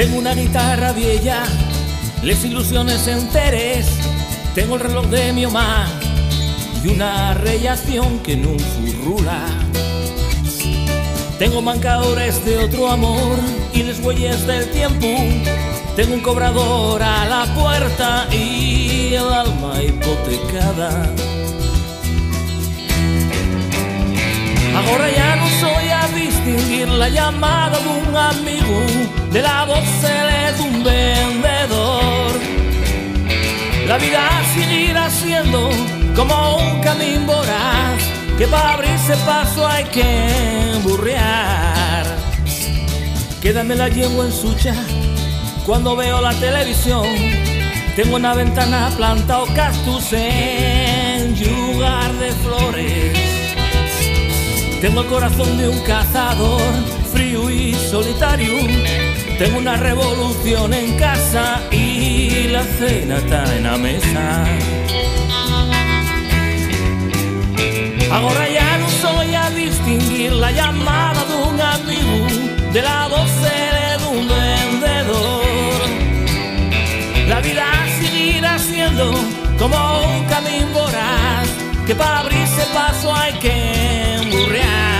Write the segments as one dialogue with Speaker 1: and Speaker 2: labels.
Speaker 1: Tengo una guitarra vieja, les ilusiones enteres. Tengo el reloj de mi mamá y una rellación que non furrula. Tengo mancadores de otro amor y les huellas del tiempo. Tengo un cobrador a la puerta y el alma hipotecada. Agora ya non soy a distinguir la llamada dun amigo de la voz dun vendedor. La vida seguirá siendo como un camín voraz que para abrirse paso hay que burrear. Quédame la lengua en sucha cuando veo la televisión. Tengo una ventana plantado cactus en lugar de flores. Tengo el corazón de un cazador, frío y solitario. Tengo una revolución en casa y la cena está en la mesa. Ahora ya no soy a distinguir la llamada de un amigo de la voz de un vendedor. La vida seguirá siendo como un camino voraz que para abrirse paso hay que burrear.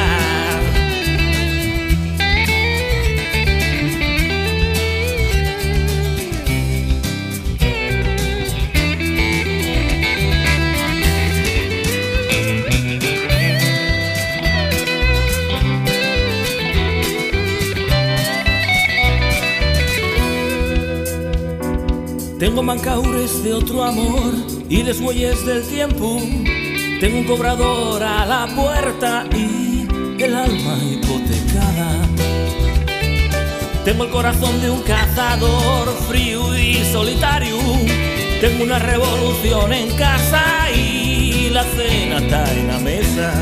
Speaker 1: Tengo mancaures de otro amor y les huellas del tiempo. Tengo un cobrador a la puerta y el alma hipotecada. Tengo el corazón de un cazador, frío y solitario. Tengo una revolución en casa y la cena está en la mesa.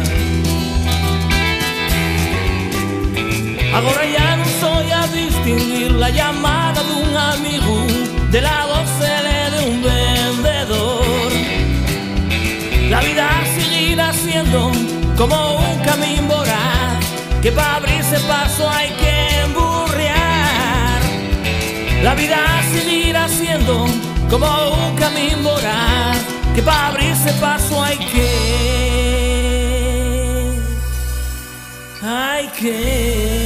Speaker 1: Ahora ya no soy a distinguir la llamada de un amigo de la voz de un vendedor. La vida seguirá siendo como un camino voraz que para abrirse paso hay que emburrear. La vida seguirá siendo como un camino voraz que para abrirse paso hay que